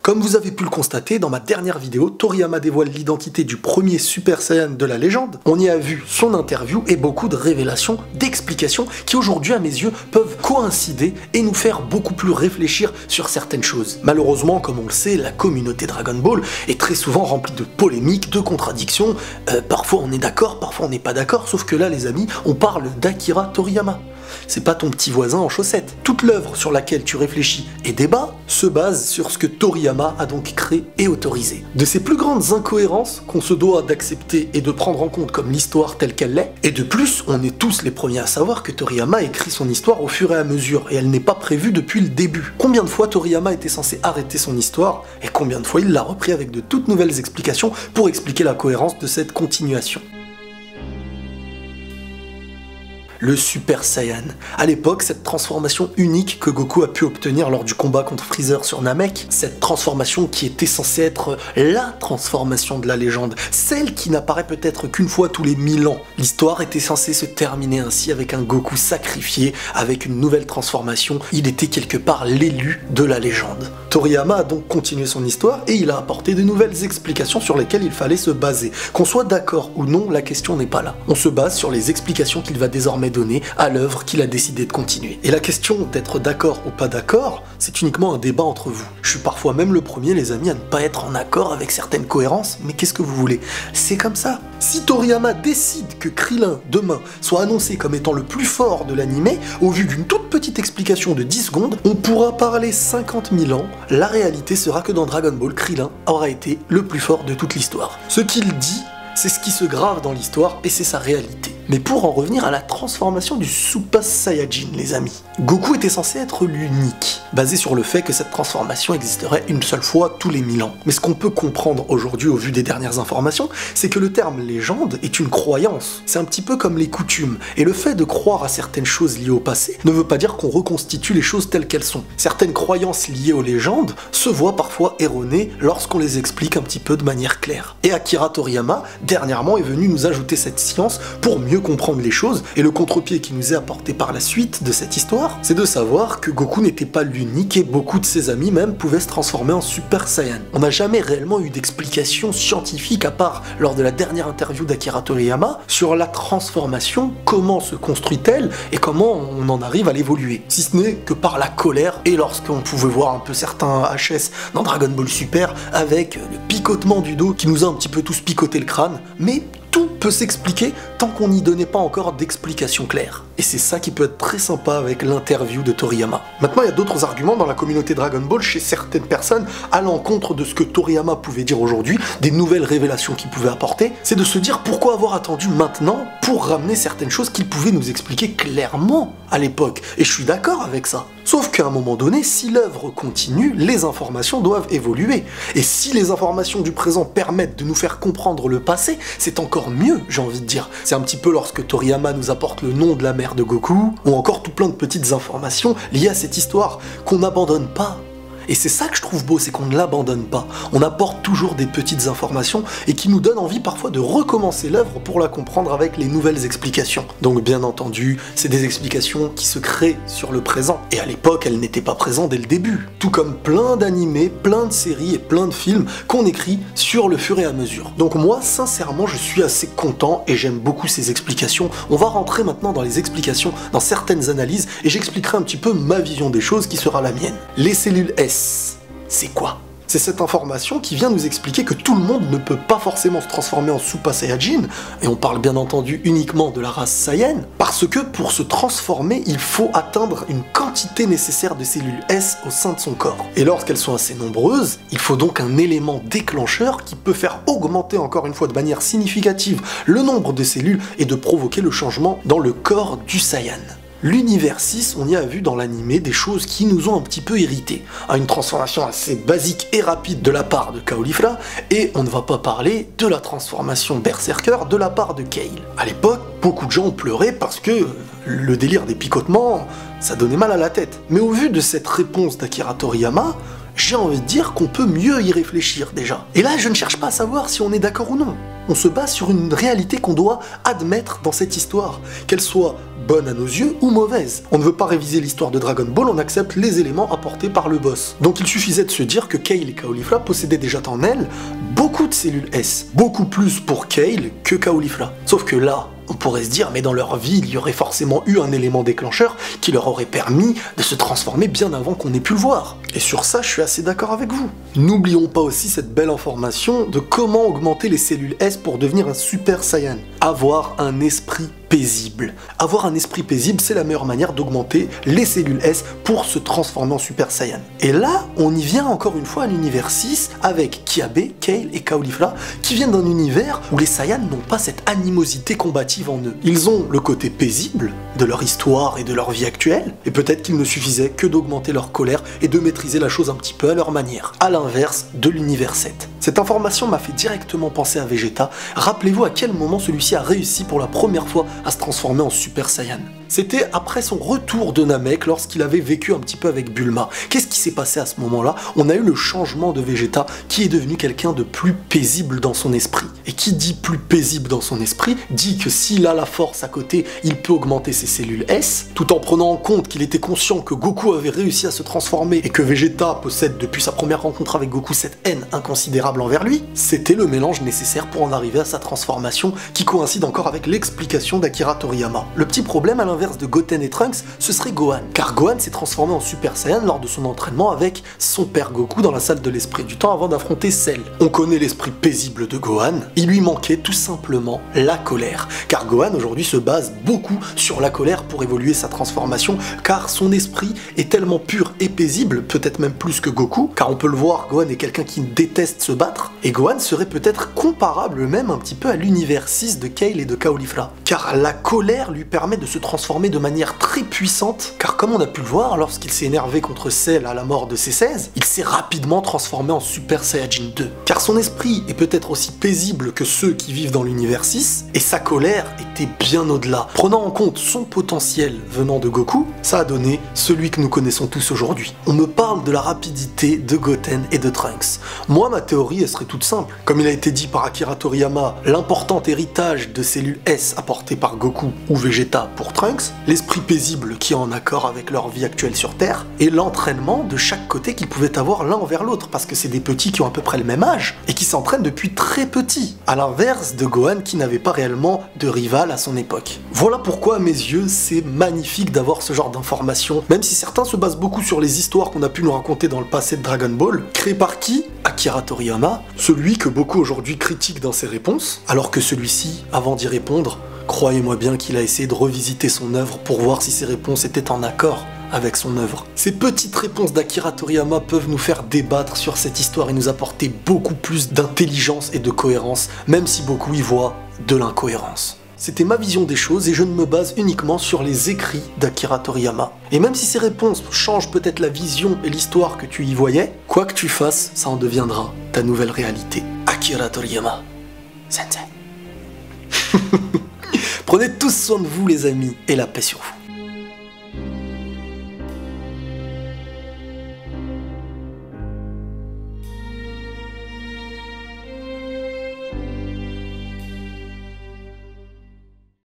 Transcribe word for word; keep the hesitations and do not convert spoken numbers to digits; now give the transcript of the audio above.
Comme vous avez pu le constater, dans ma dernière vidéo, Toriyama dévoile l'identité du premier Super Saiyan de la légende. On y a vu son interview et beaucoup de révélations, d'explications qui aujourd'hui à mes yeux peuvent coïncider et nous faire beaucoup plus réfléchir sur certaines choses. Malheureusement, comme on le sait, la communauté Dragon Ball est très souvent remplie de polémiques, de contradictions, euh, parfois on est d'accord, parfois on n'est pas d'accord, sauf que là les amis, on parle d'Akira Toriyama. C'est pas ton petit voisin en chaussettes. Toute l'œuvre sur laquelle tu réfléchis et débats se base sur ce que Toriyama a donc créé et autorisé. De ses plus grandes incohérences qu'on se doit d'accepter et de prendre en compte comme l'histoire telle qu'elle l'est, et de plus, on est tous les premiers à savoir que Toriyama écrit son histoire au fur et à mesure, et elle n'est pas prévue depuis le début. Combien de fois Toriyama était censé arrêter son histoire, et combien de fois il l'a repris avec de toutes nouvelles explications pour expliquer la cohérence de cette continuation. Le Super Saiyan. À l'époque, cette transformation unique que Goku a pu obtenir lors du combat contre Freezer sur Namek, cette transformation qui était censée être la transformation de la légende, celle qui n'apparaît peut-être qu'une fois tous les mille ans. L'histoire était censée se terminer ainsi avec un Goku sacrifié, avec une nouvelle transformation. Il était quelque part l'élu de la légende. Toriyama a donc continué son histoire et il a apporté de nouvelles explications sur lesquelles il fallait se baser. Qu'on soit d'accord ou non, la question n'est pas là. On se base sur les explications qu'il va désormais donner à l'œuvre qu'il a décidé de continuer. Et la question d'être d'accord ou pas d'accord, c'est uniquement un débat entre vous. Je suis parfois même le premier, les amis, à ne pas être en accord avec certaines cohérences, mais qu'est-ce que vous voulez? C'est comme ça. Si Toriyama décide que Krillin, demain, soit annoncé comme étant le plus fort de l'anime, au vu d'une toute petite explication de dix secondes, on pourra parler cinquante mille ans, la réalité sera que dans Dragon Ball, Krillin aura été le plus fort de toute l'histoire. Ce qu'il dit, c'est ce qui se grave dans l'histoire et c'est sa réalité. Mais pour en revenir à la transformation du Super Saiyajin, les amis, Goku était censé être l'unique, basé sur le fait que cette transformation existerait une seule fois tous les mille ans. Mais ce qu'on peut comprendre aujourd'hui au vu des dernières informations, c'est que le terme légende est une croyance. C'est un petit peu comme les coutumes, et le fait de croire à certaines choses liées au passé ne veut pas dire qu'on reconstitue les choses telles qu'elles sont. Certaines croyances liées aux légendes se voient parfois erronées lorsqu'on les explique un petit peu de manière claire. Et Akira Toriyama, dernièrement, est venu nous ajouter cette science pour mieux comprendre les choses, et le contre-pied qui nous est apporté par la suite de cette histoire, c'est de savoir que Goku n'était pas l'unique et beaucoup de ses amis même pouvaient se transformer en Super Saiyan. On n'a jamais réellement eu d'explication scientifique à part lors de la dernière interview d'Akira Toriyama sur la transformation, comment se construit-elle et comment on en arrive à l'évoluer. Si ce n'est que par la colère et lorsqu'on pouvait voir un peu certains H S dans Dragon Ball Super avec le picotement du dos qui nous a un petit peu tous picoté le crâne, mais tout peut s'expliquer tant qu'on n'y donnait pas encore d'explication claire. Et c'est ça qui peut être très sympa avec l'interview de Toriyama. Maintenant, il y a d'autres arguments dans la communauté Dragon Ball chez certaines personnes à l'encontre de ce que Toriyama pouvait dire aujourd'hui, des nouvelles révélations qu'il pouvait apporter, c'est de se dire pourquoi avoir attendu maintenant pour ramener certaines choses qu'il pouvait nous expliquer clairement à l'époque. Et je suis d'accord avec ça. Sauf qu'à un moment donné, si l'œuvre continue, les informations doivent évoluer. Et si les informations du présent permettent de nous faire comprendre le passé, c'est encore mieux, j'ai envie de dire. C'est un petit peu lorsque Toriyama nous apporte le nom de la mère de Goku, ou encore tout plein de petites informations liées à cette histoire qu'on n'abandonne pas. Et c'est ça que je trouve beau, c'est qu'on ne l'abandonne pas. On apporte toujours des petites informations et qui nous donnent envie parfois de recommencer l'œuvre pour la comprendre avec les nouvelles explications. Donc bien entendu, c'est des explications qui se créent sur le présent. Et à l'époque, elles n'étaient pas présentes dès le début. Tout comme plein d'animés, plein de séries et plein de films qu'on écrit sur le fur et à mesure. Donc moi, sincèrement, je suis assez content et j'aime beaucoup ces explications. On va rentrer maintenant dans les explications, dans certaines analyses, et j'expliquerai un petit peu ma vision des choses qui sera la mienne. Les cellules S. C'est quoi? C'est cette information qui vient nous expliquer que tout le monde ne peut pas forcément se transformer en Super Saiyajin, et on parle bien entendu uniquement de la race Saiyan, parce que pour se transformer, il faut atteindre une quantité nécessaire de cellules S au sein de son corps. Et lorsqu'elles sont assez nombreuses, il faut donc un élément déclencheur qui peut faire augmenter encore une fois de manière significative le nombre de cellules et de provoquer le changement dans le corps du Saiyan. L'univers six, on y a vu dans l'animé des choses qui nous ont un petit peu irrités. Une transformation assez basique et rapide de la part de Caulifla, et on ne va pas parler de la transformation Berserker de la part de Kale. À l'époque, beaucoup de gens ont pleuré parce que le délire des picotements, ça donnait mal à la tête. Mais au vu de cette réponse d'Akira Toriyama, j'ai envie de dire qu'on peut mieux y réfléchir déjà. Et là, je ne cherche pas à savoir si on est d'accord ou non. On se base sur une réalité qu'on doit admettre dans cette histoire, qu'elle soit bonne à nos yeux ou mauvaise. On ne veut pas réviser l'histoire de Dragon Ball, on accepte les éléments apportés par le boss. Donc il suffisait de se dire que Kale et Caulifla possédaient déjà en elles beaucoup de cellules S. Beaucoup plus pour Kale que Caulifla. Sauf que là, on pourrait se dire, mais dans leur vie, il y aurait forcément eu un élément déclencheur qui leur aurait permis de se transformer bien avant qu'on ait pu le voir. Et sur ça, je suis assez d'accord avec vous. N'oublions pas aussi cette belle information de comment augmenter les cellules S pour devenir un Super Saiyan. Avoir un esprit paisible. Avoir un esprit paisible, c'est la meilleure manière d'augmenter les cellules S pour se transformer en Super Saiyan. Et là, on y vient encore une fois à l'univers six avec Kiabe, Kale et Caulifla qui viennent d'un univers où les Saiyans n'ont pas cette animosité combative en eux. Ils ont le côté paisible de leur histoire et de leur vie actuelle, et peut-être qu'il ne suffisait que d'augmenter leur colère et de maîtriser la chose un petit peu à leur manière, à l'inverse de l'univers sept. Cette information m'a fait directement penser à Vegeta. Rappelez-vous à quel moment celui-ci a réussi pour la première fois à se transformer en Super Saiyan. C'était après son retour de Namek lorsqu'il avait vécu un petit peu avec Bulma. Qu'est-ce qui s'est passé à ce moment-là? On a eu le changement de Vegeta qui est devenu quelqu'un de plus paisible dans son esprit. Et qui dit plus paisible dans son esprit, dit que s'il a la force à côté, il peut augmenter ses cellules S, tout en prenant en compte qu'il était conscient que Goku avait réussi à se transformer et que Vegeta possède depuis sa première rencontre avec Goku cette haine inconsidérable envers lui. C'était le mélange nécessaire pour en arriver à sa transformation qui coïncide encore avec l'explication d'Akira Toriyama. Le petit problème à l'inverse de Goten et Trunks, ce serait Gohan. Car Gohan s'est transformé en Super Saiyan lors de son entraînement avec son père Goku dans la salle de l'esprit du temps avant d'affronter Cell. On connaît l'esprit paisible de Gohan, il lui manquait tout simplement la colère. Car Gohan aujourd'hui se base beaucoup sur la colère pour évoluer sa transformation, car son esprit est tellement pur et paisible, peut-être même plus que Goku, car on peut le voir, Gohan est quelqu'un qui déteste se battre, et Gohan serait peut-être comparable même un petit peu à l'univers six de Kale et de Caulifla. Car la colère lui permet de se transformer de manière très puissante, car comme on a pu le voir, lorsqu'il s'est énervé contre Cell à la mort de C seize, il s'est rapidement transformé en Super Saiyajin deux. Car son esprit est peut-être aussi paisible que ceux qui vivent dans l'univers six, et sa colère était bien au-delà. Prenant en compte son potentiel venant de Goku, ça a donné celui que nous connaissons tous aujourd'hui. On me parle de la rapidité de Goten et de Trunks. Moi, ma théorie, elle serait toute simple. Comme il a été dit par Akira Toriyama, l'important héritage de cellules S apporté par Goku ou Vegeta pour Trunks, l'esprit paisible qui est en accord avec leur vie actuelle sur Terre, et l'entraînement de chaque côté qu'ils pouvaient avoir l'un envers l'autre, parce que c'est des petits qui ont à peu près le même âge, et qui s'entraînent depuis très petits, à l'inverse de Gohan qui n'avait pas réellement de rival à son époque. Voilà pourquoi à mes yeux c'est magnifique d'avoir ce genre d'informations, même si certains se basent beaucoup sur les histoires qu'on a pu nous raconter dans le passé de Dragon Ball, créées par qui? Akira Toriyama, celui que beaucoup aujourd'hui critiquent dans ses réponses, alors que celui-ci, avant d'y répondre, croyez-moi bien qu'il a essayé de revisiter son œuvre pour voir si ses réponses étaient en accord avec son œuvre. Ces petites réponses d'Akira Toriyama peuvent nous faire débattre sur cette histoire et nous apporter beaucoup plus d'intelligence et de cohérence, même si beaucoup y voient de l'incohérence. C'était ma vision des choses et je ne me base uniquement sur les écrits d'Akira Toriyama. Et même si ces réponses changent peut-être la vision et l'histoire que tu y voyais, quoi que tu fasses, ça en deviendra ta nouvelle réalité. Akira Toriyama, sensei. Prenez tous soin de vous les amis, et la paix sur vous.